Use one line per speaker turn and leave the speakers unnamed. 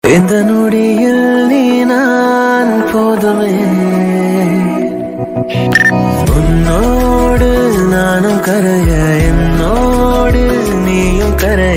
இந்த நொடியில் நீ நான் போதுமே, உன்னோடு நானும் கரைய, என்னோடு நீயும் கரைய.